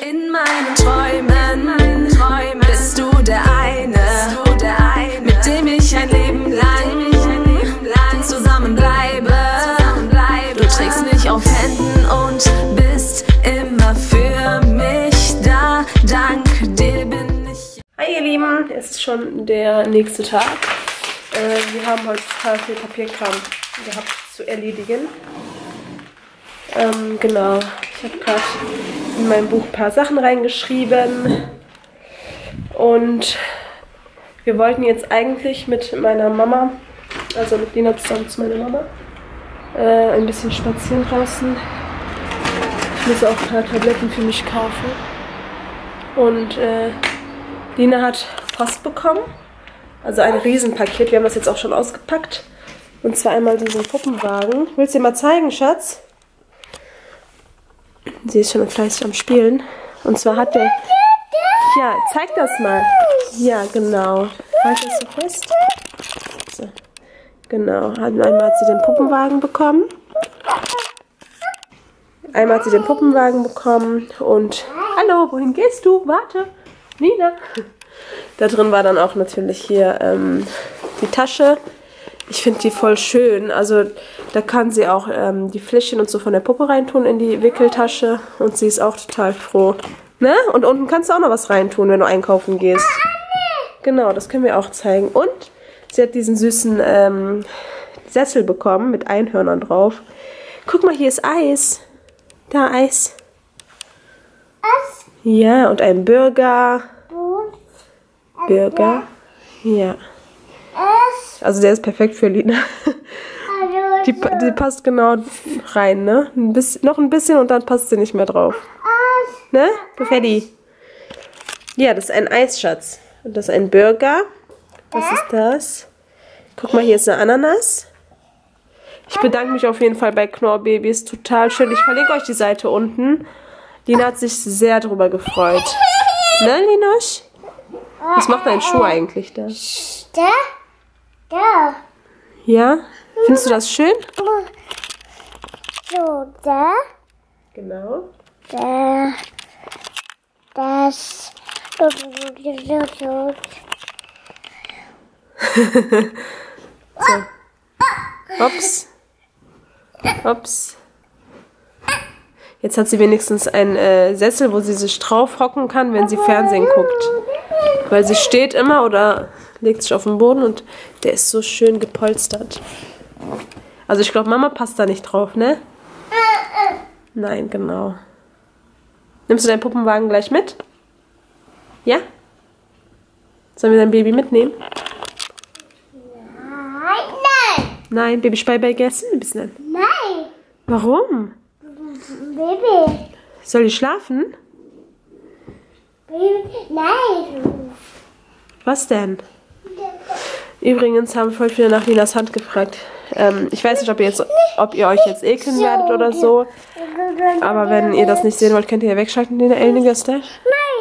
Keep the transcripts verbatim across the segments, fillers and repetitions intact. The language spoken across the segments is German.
In meinen Träumen, Träumen bist du der eine, du der eine, mit dem ich ein Leben lang, lang zusammenbleibe. Du trägst mich auf Händen und bist immer für mich da. Dank dir bin ich. Hi ihr Lieben, es ist schon der nächste Tag. Äh, wir haben heute total viel Papierkram gehabt zu erledigen. Ähm, genau, ich habe gerade in mein Buch ein paar Sachen reingeschrieben und wir wollten jetzt eigentlich mit meiner Mama, also mit Lina zusammen zu meiner Mama, äh, ein bisschen spazieren draußen. Ich muss auch ein paar Tabletten für mich kaufen und äh, Lina hat Post bekommen, also ein Riesenpaket, wir haben das jetzt auch schon ausgepackt und zwar einmal diesen Puppenwagen. Willst du dir mal zeigen, Schatz? Sie ist schon fleißig am Spielen. Und zwar hat der... Ja, zeig das mal. Ja, genau. Halt das so fest. So. Genau. Einmal hat sie den Puppenwagen bekommen. Einmal hat sie den Puppenwagen bekommen. Und... Hallo, wohin gehst du? Warte. Nina. Da drin war dann auch natürlich hier ähm, die Tasche. Ich finde die voll schön. Also da kann sie auch ähm, die Fläschchen und so von der Puppe reintun in die Wickeltasche. Und sie ist auch total froh. Ne? Und unten kannst du auch noch was reintun, wenn du einkaufen gehst. Genau, das können wir auch zeigen. Und sie hat diesen süßen ähm, Sessel bekommen mit Einhörnern drauf. Guck mal, hier ist Eis. Da, Eis. Eis? Ja, und ein Burger. Burger. Ja. Also der ist perfekt für Lina. Die, die passt genau rein, ne? Ein bisschen, noch ein bisschen und dann passt sie nicht mehr drauf. Ne? Perfetti. Ja, das ist ein Eisschatz. Und das ist ein Burger. Was ist das? Guck mal, hier ist eine Ananas. Ich bedanke mich auf jeden Fall bei Knorr Babys. Total schön. Ich verlinke euch die Seite unten. Lina hat sich sehr darüber gefreut. Ne, Linosch? Was macht dein Schuh eigentlich da? Da? Da. Ja? Findest du das schön? So, da. Genau. Da. Das. So. Ups. Ups. Jetzt hat sie wenigstens einen äh, Sessel, wo sie sich drauf hocken kann, wenn sie Fernsehen guckt. Weil sie steht immer oder legt sich auf den Boden und der ist so schön gepolstert. Also ich glaube, Mama passt da nicht drauf, ne? Nein, genau. Nimmst du deinen Puppenwagen gleich mit? Ja? Sollen wir dein Baby mitnehmen? Nein, nein. Nein, Baby Speiber gegessen? Ein bisschen. Nein. Warum? Baby. Soll ich schlafen? Baby. Nein. Was denn? Übrigens haben voll viele nach Linas Hand gefragt. Ähm, ich weiß nicht, ob ihr, jetzt, ob ihr euch jetzt ekeln werdet oder so. Aber wenn ihr das nicht sehen wollt, könnt ihr ja wegschalten, Lina Elnigerste. Nein.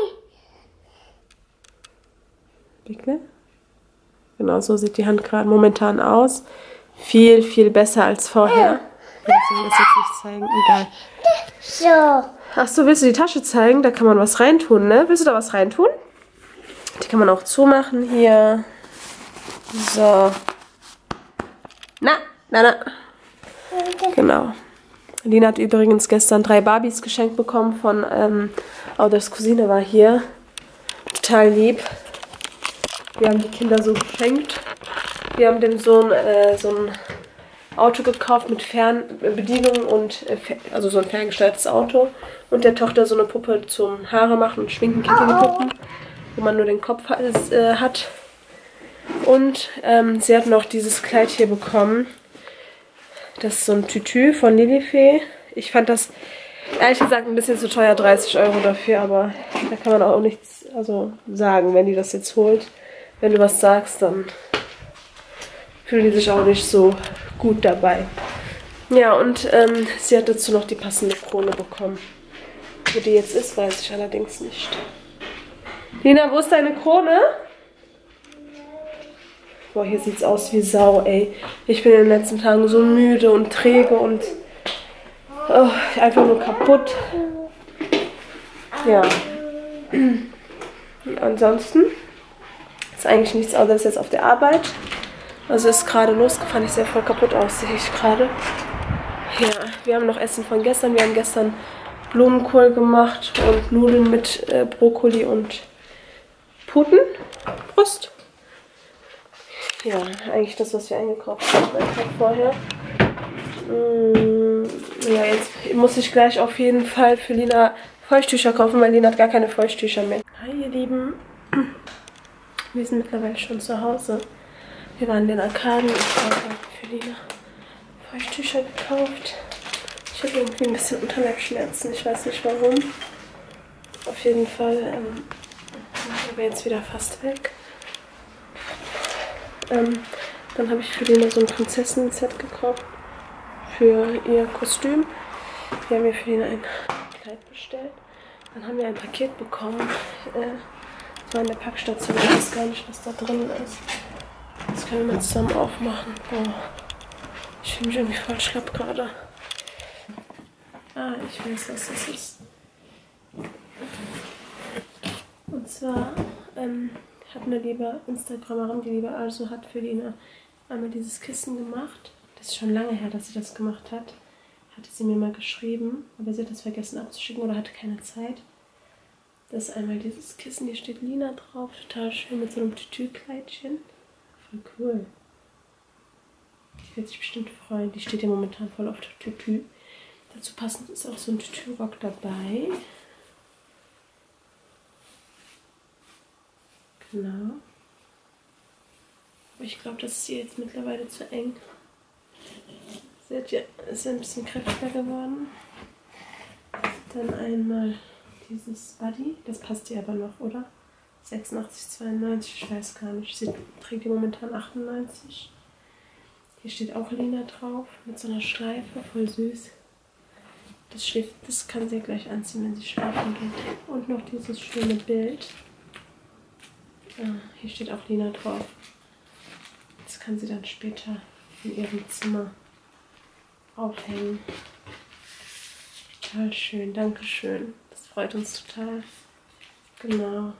Wirklich? Genau, so sieht die Hand gerade momentan aus. Viel, viel besser als vorher. Ich will das jetzt nicht zeigen. Egal. So. Ach so, willst du die Tasche zeigen? Da kann man was reintun, ne? Willst du da was reintun? Die kann man auch zumachen hier. So. Na, na, na. Genau. Lina hat übrigens gestern drei Barbies geschenkt bekommen von ähm, Auders Cousine war hier. Total lieb. Wir haben die Kinder so geschenkt. Wir haben dem Sohn äh, so ein Auto gekauft mit Fernbedienung und äh, also so ein ferngesteuertes Auto. Und der Tochter so eine Puppe zum Haare machen und schminken, kennt ihr die Puppen? Wo man nur den Kopf äh, hat. Und ähm, sie hat noch dieses Kleid hier bekommen. Das ist so ein Tütü von Lilifee. Ich fand das ehrlich gesagt ein bisschen zu teuer, dreißig Euro dafür, aber da kann man auch nichts also sagen, wenn die das jetzt holt. Wenn du was sagst, dann fühlen die sich auch nicht so gut dabei. Ja, und ähm, sie hat dazu noch die passende Krone bekommen. Wo die jetzt ist, weiß ich allerdings nicht. Lina, wo ist deine Krone? Boah, hier sieht's aus wie Sau, ey. Ich bin in den letzten Tagen so müde und träge und oh, einfach nur kaputt. Ja. Ansonsten ist eigentlich nichts anderes jetzt auf der Arbeit. Also ist gerade losgefahren. Ich sehe voll kaputt aus, sehe ich gerade. Ja, wir haben noch Essen von gestern. Wir haben gestern Blumenkohl gemacht und Nudeln mit äh, Brokkoli und Putenbrust. Ja, eigentlich das, was wir eingekauft haben, einen Tag vorher. Mm, ja, jetzt muss ich gleich auf jeden Fall für Lina Feuchttücher kaufen, weil Lina hat gar keine Feuchttücher mehr. Hi ihr Lieben, wir sind mittlerweile schon zu Hause. Wir waren in den Arkaden. Ich habe für Lina Feuchttücher gekauft. Ich habe irgendwie ein bisschen Unterleibschmerzen, ich weiß nicht warum. Auf jeden Fall ähm, sind wir jetzt wieder fast weg. Ähm, dann habe ich für Lina so ein Prinzessinnen-Set gekauft für ihr Kostüm. Wir haben mir für Lina ein Kleid bestellt. Dann haben wir ein Paket bekommen. Äh, das war in der Packstation. Ich weiß gar nicht, was da drin ist. Das können wir mal zusammen aufmachen. Boah. Ich fühle mich irgendwie voll schlapp gerade. Ah, ich weiß, was das ist. Und zwar ähm, hat eine liebe Instagramerin, die liebe Also, hat für Lina einmal dieses Kissen gemacht. Das ist schon lange her, dass sie das gemacht hat. Hatte sie mir mal geschrieben, aber sie hat das vergessen abzuschicken oder hatte keine Zeit. Das ist einmal dieses Kissen, hier steht Lina drauf, total schön mit so einem Tütü-Kleidchen. Voll cool. Die wird sich bestimmt freuen. Die steht ja momentan voll auf Tütü. Dazu passend ist auch so ein Tütü-Rock dabei. Genau. Aber ich glaube, das ist ihr jetzt mittlerweile zu eng. Sie hat ja, ist ein bisschen kräftiger geworden. Dann einmal dieses Buddy. Das passt ihr aber noch, oder? sechsundachtzig zweiundneunzig, ich weiß gar nicht. Sie trägt die momentan achtundneunzig. Hier steht auch Lina drauf mit so einer Schleife, voll süß. Das, schläft, das kann sie gleich anziehen, wenn sie schlafen geht. Und noch dieses schöne Bild. Ah, hier steht auch Lina drauf. Das kann sie dann später in ihrem Zimmer aufhängen. Total schön, danke schön. Das freut uns total. Genau.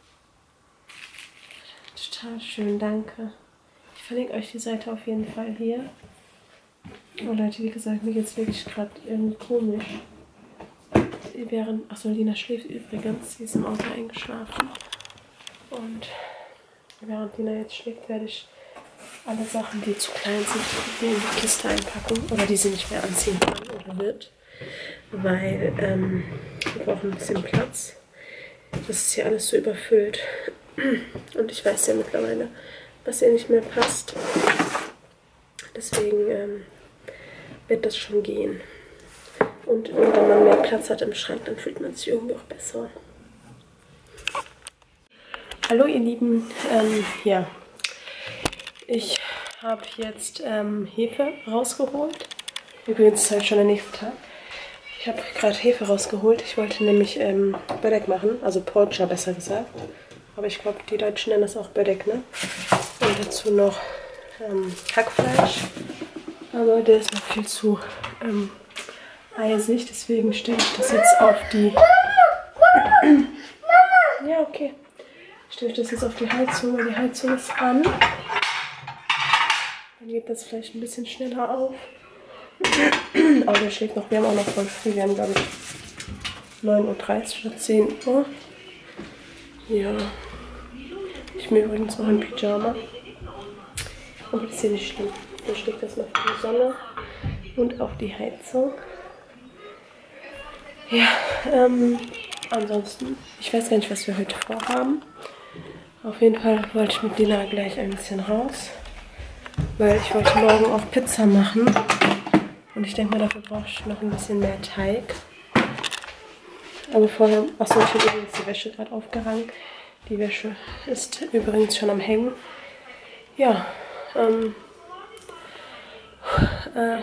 Total schön, danke. Ich verlinke euch die Seite auf jeden Fall hier. Oh Leute, wie gesagt, mir geht es wirklich gerade irgendwie komisch. Während, achso, Lina schläft übrigens. Sie ist im Auto eingeschlafen. Und während Lina jetzt schläft, werde ich alle Sachen, die zu klein sind, in die Kiste einpacken. Oder die sie nicht mehr anziehen kann oder wird. Weil ähm, wir brauchen ein bisschen Platz. Das ist hier alles so überfüllt. Und ich weiß ja mittlerweile, was ihr nicht mehr passt. Deswegen ähm, wird das schon gehen. Und, und wenn man mehr Platz hat im Schrank, dann fühlt man sich irgendwie auch besser. Hallo ihr Lieben, ähm, ja, ich habe jetzt ähm, Hefe rausgeholt. Übrigens ist halt schon der nächste Tag. Ich habe gerade Hefe rausgeholt. Ich wollte nämlich ähm, Börek machen, also Porcher besser gesagt. Aber ich glaube, die Deutschen nennen das auch Börek, ne? Und dazu noch ähm, Hackfleisch. Aber der ist noch viel zu ähm, eisig, deswegen stelle ich das jetzt auf die... Ja, okay. Stelle ich das jetzt auf die Heizung, weil die Heizung ist an. Dann geht das vielleicht ein bisschen schneller auf. Aber der schläft noch, wir haben auch noch voll früh, wir haben glaube ich neun Uhr dreißig oder zehn Uhr. Ja. Ich bin übrigens noch in Pyjama. Aber das ist hier nicht schlimm. Ich schlägt das mal für die Sonne und auf die Heizung. Ja, ähm, ansonsten, ich weiß gar nicht, was wir heute vorhaben. Auf jeden Fall wollte ich mit Lina gleich ein bisschen raus, weil ich wollte morgen auch Pizza machen. Und ich denke mal, dafür brauche ich noch ein bisschen mehr Teig. Aber vorher, achso, ich habe übrigens die Wäsche gerade aufgehangen. Die Wäsche ist übrigens schon am Hängen. Ja, ähm, äh,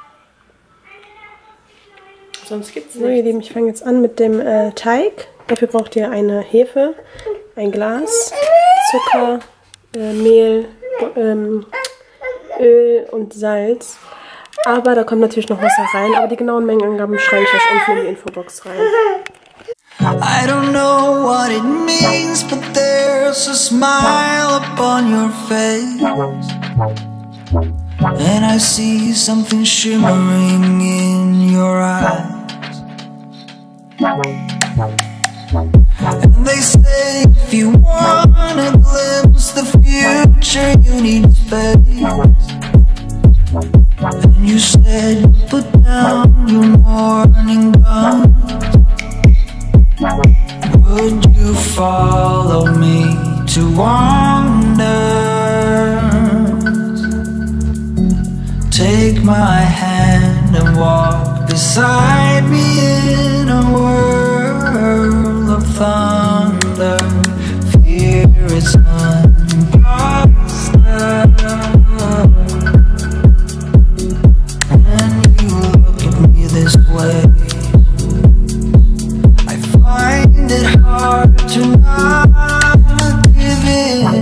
sonst gibt's nichts. So, ihr Lieben, ich fange jetzt an mit dem äh, Teig. Dafür braucht ihr eine Hefe, ein Glas, Zucker, äh, Mehl, ähm, Öl und Salz. Aber da kommt natürlich noch Wasser rein. Aber die genauen Mengenangaben schreibe ich euch unten in die Infobox rein. I don't know what it means, but there's a smile upon your face, and I see something shimmering in your eyes. And they say if you wanna glimpse the future, you need space. And you said put down your morning gun. Would you follow me to wonders? Take my hand and walk beside me in a world of thunder. Fear is an imposter. When you look at me this way, I find it hard to not give in.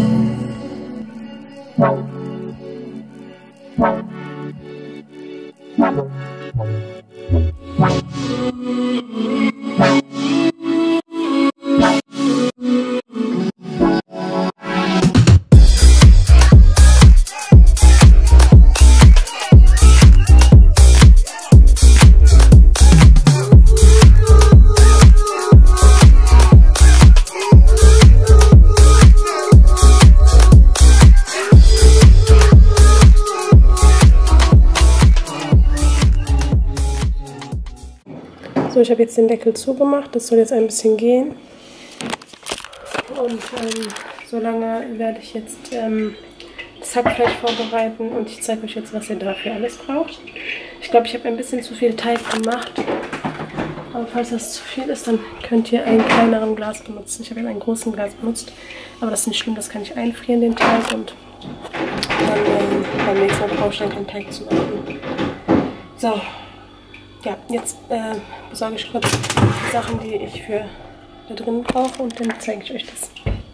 So, ich habe jetzt den Deckel zugemacht, das soll jetzt ein bisschen gehen. Und ähm, solange werde ich jetzt ähm, das Hackfleisch vorbereiten und ich zeige euch jetzt, was ihr dafür alles braucht. Ich glaube, ich habe ein bisschen zu viel Teig gemacht. Aber falls das zu viel ist, dann könnt ihr ein kleineren Glas benutzen. Ich habe jetzt ein großes Glas benutzt, aber das ist nicht schlimm, das kann ich einfrieren, den Teig. Und dann ähm, beim nächsten Mal brauche ich dann keinen Teig zu machen. So. Ja, jetzt äh, besorge ich kurz die Sachen, die ich für da drin brauche und dann zeige ich euch das.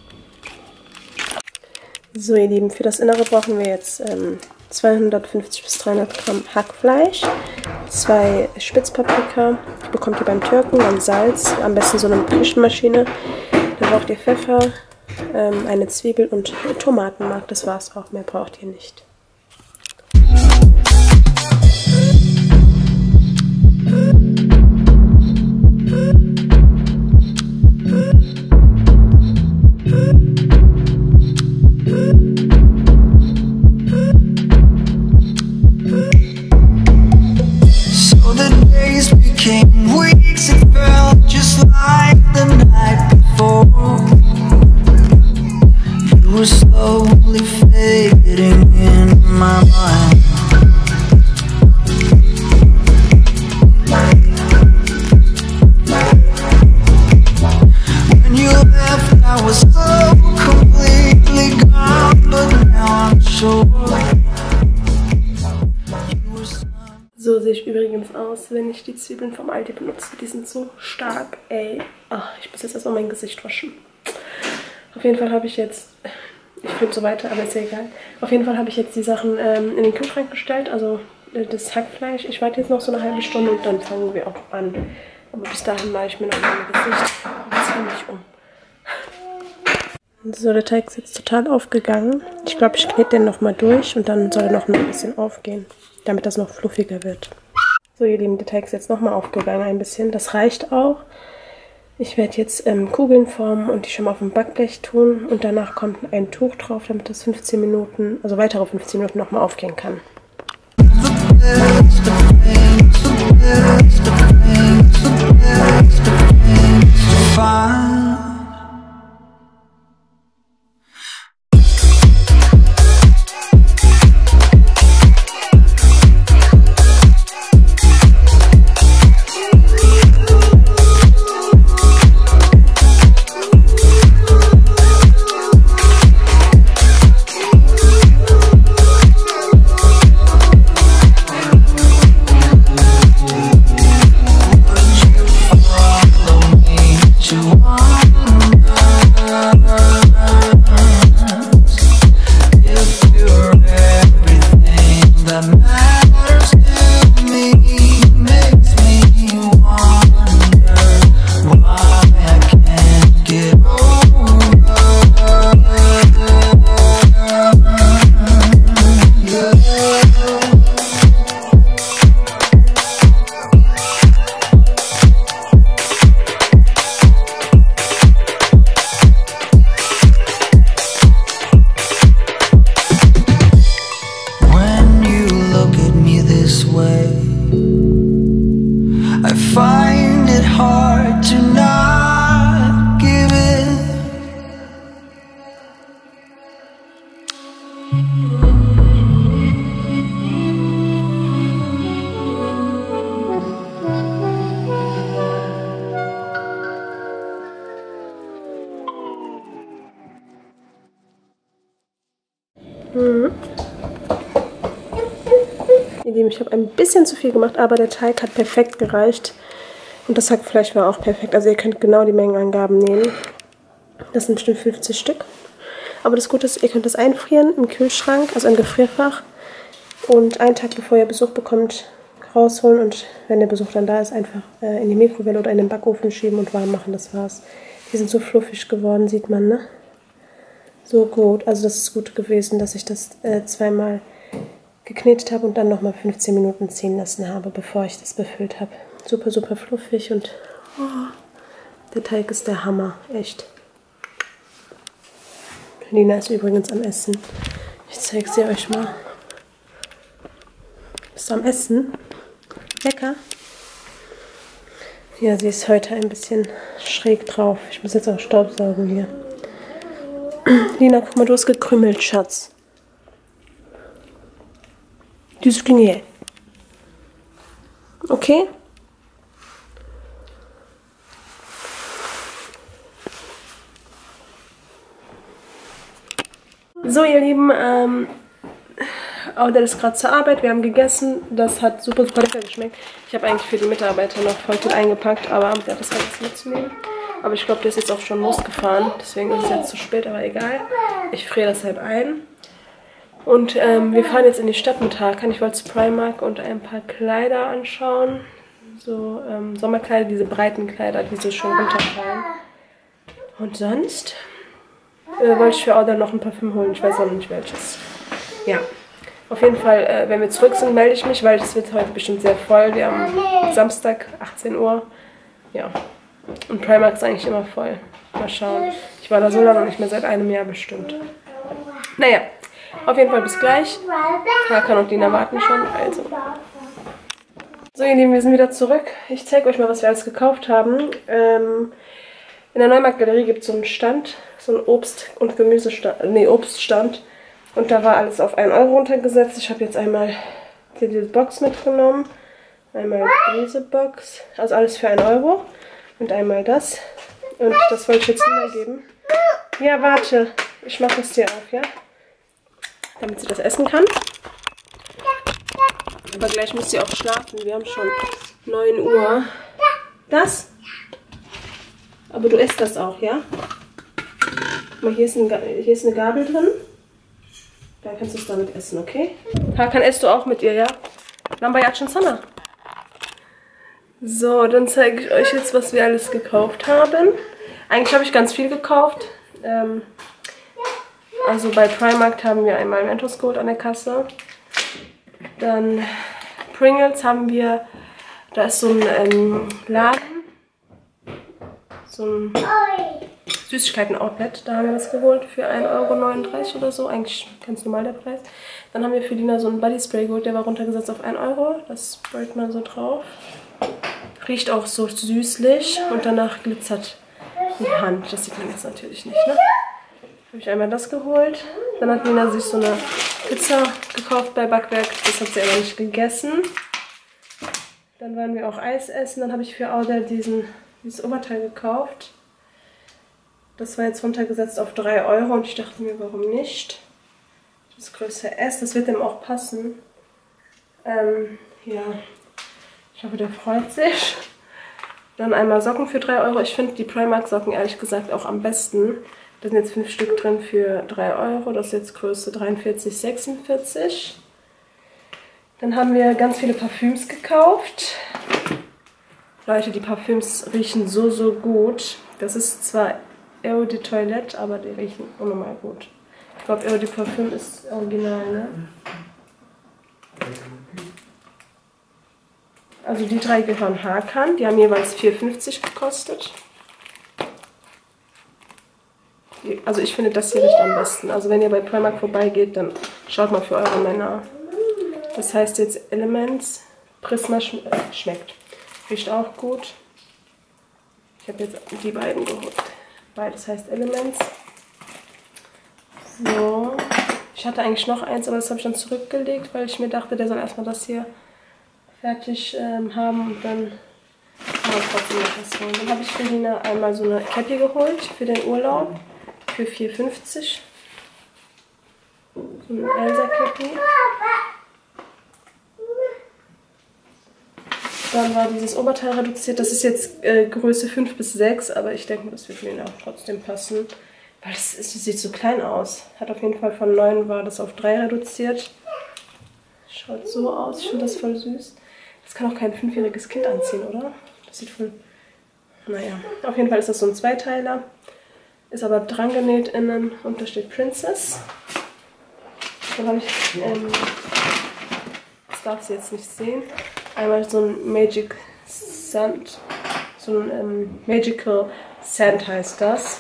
So ihr Lieben, für das Innere brauchen wir jetzt ähm, zweihundertfünfzig bis dreihundert Gramm Hackfleisch, zwei Spitzpaprika, bekommt ihr beim Türken, dann Salz, am besten so eine Küchenmaschine, dann braucht ihr Pfeffer, ähm, eine Zwiebel und Tomatenmark, das war's auch, mehr braucht ihr nicht. Slowly fading in my mind. When you left, I was so completely gone, but now I'm sure. So sehe ich übrigens aus, wenn ich die Zwiebeln vom Aldi benutze. Die sind so stark, ey. Ach, ich muss jetzt erstmal mein Gesicht waschen. Auf jeden Fall habe ich jetzt, ich filme so weiter, aber ist ja egal. Auf jeden Fall habe ich jetzt die Sachen ähm, in den Kühlschrank gestellt, also äh, das Hackfleisch. Ich warte jetzt noch so eine halbe Stunde und dann fangen wir auch an. Aber bis dahin mache ich mir noch mein Gesicht und ziehe mich um. So, der Teig ist jetzt total aufgegangen. Ich glaube, ich knete den nochmal durch und dann soll er noch ein bisschen aufgehen, damit das noch fluffiger wird. So ihr Lieben, der Teig ist jetzt nochmal aufgegangen ein bisschen. Das reicht auch. Ich werde jetzt ähm, Kugeln formen und die schon mal auf dem Backblech tun und danach kommt ein Tuch drauf, damit das fünfzehn Minuten, also weitere fünfzehn Minuten nochmal aufgehen kann. Mhm. Ihr Lieben, ich habe ein bisschen zu viel gemacht, aber der Teig hat perfekt gereicht. Und das Hackfleisch war auch perfekt. Also ihr könnt genau die Mengenangaben nehmen. Das sind bestimmt fünfzig Stück. Aber das Gute ist, ihr könnt das einfrieren im Kühlschrank, also im Gefrierfach. Und einen Tag bevor ihr Besuch bekommt, rausholen. Und wenn der Besuch dann da ist, einfach äh, in die Mikrowelle oder in den Backofen schieben und warm machen. Das war's. Die sind so fluffig geworden, sieht man, ne? So gut. Also das ist gut gewesen, dass ich das äh, zweimal geknetet habe und dann nochmal fünfzehn Minuten ziehen lassen habe, bevor ich das befüllt habe. Super, super fluffig und oh, der Teig ist der Hammer. Echt. Lina ist übrigens am Essen. Ich zeige sie euch mal. Bist du am Essen? Lecker? Ja, sie ist heute ein bisschen schräg drauf. Ich muss jetzt auch Staubsaugen hier. Lina, guck mal, du hast gekrümmelt, Schatz. Dieses Klinge. Okay? So, ihr Lieben, ähm, Audel ist gerade zur Arbeit. Wir haben gegessen. Das hat super, super lecker geschmeckt. Ich habe eigentlich für die Mitarbeiter noch voll viel eingepackt, aber der hat das vergessen mitzunehmen. Aber ich glaube, der ist jetzt auch schon losgefahren. Deswegen ist es jetzt zu spät, aber egal. Ich friere das halt ein. Und ähm, wir fahren jetzt in die Stadt mit Hakan. Ich wollte zu Primark und ein paar Kleider anschauen. So ähm, Sommerkleider, diese breiten Kleider, die so schön runterfallen. Und sonst äh, wollte ich für Audel noch ein Parfüm holen. Ich weiß auch noch nicht welches. Ja, auf jeden Fall, äh, wenn wir zurück sind, melde ich mich, weil es wird heute bestimmt sehr voll. Wir haben Samstag, achtzehn Uhr. Ja, und Primark ist eigentlich immer voll. Mal schauen. Ich war da so lange nicht mehr, seit einem Jahr bestimmt. Naja. Auf jeden Fall bis gleich. Hakan und Lina warten schon. Also. So, ihr Lieben, wir sind wieder zurück. Ich zeige euch mal, was wir alles gekauft haben. Ähm, in der Neumarkt-Galerie gibt es so einen Stand, so einen Obst- und Gemüsestand, nee, Obststand. Und da war alles auf einen Euro runtergesetzt. Ich habe jetzt einmal hier diese Box mitgenommen. Einmal diese Box. Also alles für einen Euro. Und einmal das. Und das wollte ich jetzt wiedergeben. Ja, warte. Ich mache es dir auf, ja? Damit sie das essen kann. Aber gleich muss sie auch schlafen. Wir haben schon neun Uhr. Das? Aber du isst das auch, ja? Guck mal, hier ist, ein, hier ist eine Gabel drin. Da kannst du es damit essen, okay? Hakan, isst du auch mit ihr, ja? Lambayatschen Sana. So, dann zeige ich euch jetzt, was wir alles gekauft haben. Eigentlich habe ich ganz viel gekauft. Ähm, Also bei Primark haben wir einmal Mentos Gold an der Kasse. Dann Pringles haben wir, da ist so ein ähm, Laden, so ein Süßigkeiten-Outlet. Da haben wir was geholt für ein Euro neununddreißig oder so, eigentlich ganz normal der Preis. Dann haben wir für Lina so ein Body Spray geholt, der war runtergesetzt auf ein Euro. Das sprayt man so drauf. Riecht auch so süßlich und danach glitzert die Hand. Das sieht man jetzt natürlich nicht, ne? Habe ich einmal das geholt. Dann hat Lina sich so eine Pizza gekauft bei Backwerk. Das hat sie aber nicht gegessen. Dann waren wir auch Eis essen. Dann habe ich für Audel diesen, dieses Oberteil gekauft. Das war jetzt runtergesetzt auf drei Euro. Und ich dachte mir, warum nicht? Das Größe S, das wird dem auch passen. Ähm, ja, ich hoffe, der freut sich. Dann einmal Socken für drei Euro. Ich finde die Primark Socken ehrlich gesagt auch am besten. Da sind jetzt fünf Stück drin für drei Euro. Das ist jetzt Größe dreiundvierzig, sechsundvierzig. Dann haben wir ganz viele Parfüms gekauft. Leute, die Parfüms riechen so, so gut. Das ist zwar Eau de Toilette, aber die riechen unnormal gut. Ich glaube, Eau de Parfüm ist original, ne? Also die drei gehören Hakan. Die haben jeweils vier fünfzig gekostet. Also ich finde, das hier riecht am besten. Also wenn ihr bei Primark vorbeigeht, dann schaut mal für eure Männer. Das heißt jetzt Elements. Prisma schm schmeckt. Riecht auch gut. Ich habe jetzt die beiden geholt. Beides heißt Elements. So. Ich hatte eigentlich noch eins, aber das habe ich dann zurückgelegt, weil ich mir dachte, der soll erstmal das hier fertig ähm, haben und dann kann man trotzdem noch was holen. Dann habe ich für Lina einmal so eine Cappy geholt für den Urlaub. Für vier fünfzig. So ein Elsa-Cappy. Dann war dieses Oberteil reduziert. Das ist jetzt äh, Größe fünf bis sechs, aber ich denke, das wird mir auch trotzdem passen. Weil das, ist, das sieht so klein aus. Hat auf jeden Fall von neun war das auf drei reduziert. Schaut so aus. Ich finde das voll süß. Das kann auch kein fünfjähriges Kind anziehen, oder? Das sieht voll... Naja, auf jeden Fall ist das so ein Zweiteiler. Ist aber dran genäht innen und da steht Princess. Dann habe ich... Ähm, das darf sie jetzt nicht sehen. Einmal so ein Magic Sand, so ein ähm, Magical Sand heißt das.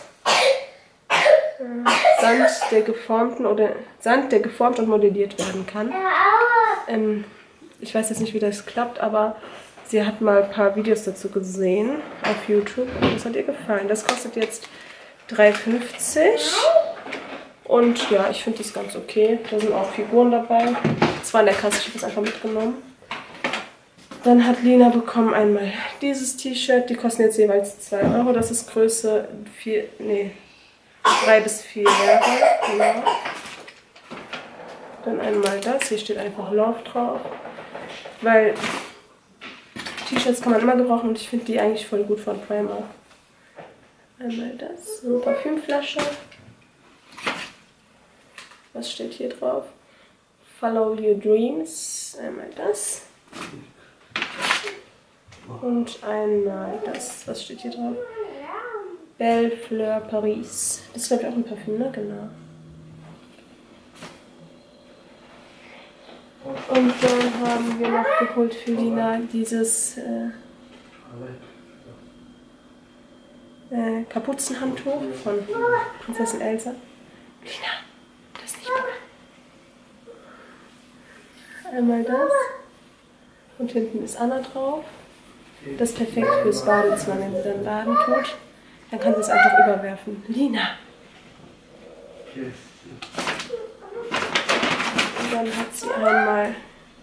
Äh, Sand, der geformten oder Sand, der geformt und modelliert werden kann. Ähm, ich weiß jetzt nicht, wie das klappt, aber sie hat mal ein paar Videos dazu gesehen auf YouTube und das hat ihr gefallen. Das kostet jetzt drei fünfzig und ja, ich finde das ganz okay. Da sind auch Figuren dabei. Das war in der Kasse, ich habe das einfach mitgenommen. Dann hat Lina bekommen einmal dieses T-Shirt. Die kosten jetzt jeweils zwei Euro. Das ist Größe vier, nee, drei bis vier Jahre. Genau. Dann einmal das. Hier steht einfach Love drauf. Weil T-Shirts kann man immer gebrauchen und ich finde die eigentlich voll gut von Primark. Einmal das. So eine Parfümflasche. Was steht hier drauf? Follow your dreams. Einmal das. Und einmal das, was steht hier drauf? Belle Fleur Paris. Das ist, glaube ich, auch ein Parfüm, ne? Genau. Und dann haben wir noch geholt für Lina dieses äh, äh, Kapuzenhandtuch von Prinzessin Elsa. Lina, das ist nicht gut. Einmal das. Und hinten ist Anna drauf. Das ist perfekt fürs Badezimmer, wenn sie dann baden tut. Dann kann sie es einfach überwerfen. Lina! Und dann hat sie einmal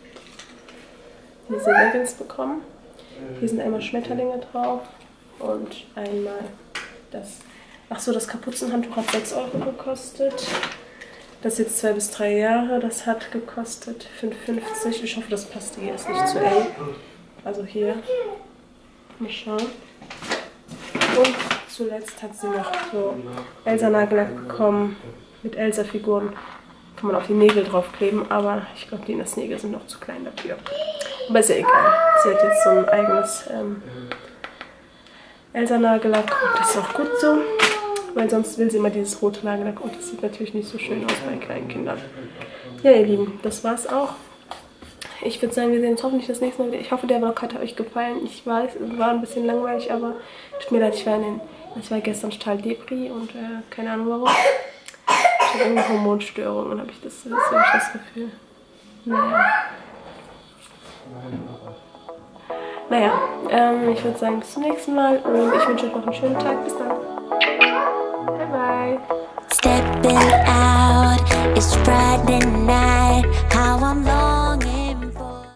diese Leggings bekommen. Hier sind einmal Schmetterlinge drauf und einmal das. Achso, das Kapuzenhandtuch hat sechs Euro gekostet. Das ist jetzt zwei bis drei Jahre. Das hat gekostet fünf fünfzig. Ich hoffe, das passt hier. Ist nicht zu eng. Also hier. Mal schauen. Und zuletzt hat sie noch so Elsa-Nagellack bekommen. Mit Elsa-Figuren. Kann man auf die Nägel draufkleben. Aber ich glaube, die Nägel sind noch zu klein dafür. Aber ist ja egal. Sie hat jetzt so ein eigenes ähm, Elsa-Nagellack. Und das ist auch gut so. Weil sonst will sie immer dieses rote Nagellack und das sieht natürlich nicht so schön aus bei kleinen Kindern. Ja, ihr Lieben, das war's auch. Ich würde sagen, wir sehen uns hoffentlich das nächste Mal wieder. Ich hoffe, der Vlog hat euch gefallen. Ich weiß, es war ein bisschen langweilig, aber tut mir leid, ich war, in den, ich war gestern total Depri und äh, keine Ahnung warum. Ich habe irgendeine Hormonstörung, habe ich das, das, hab ich das Gefühl. Naja. Naja, ähm, ich würde sagen, bis zum nächsten Mal und ich wünsche euch noch einen schönen Tag. Bis dann. Bye bye. Stepping out, it's Friday night.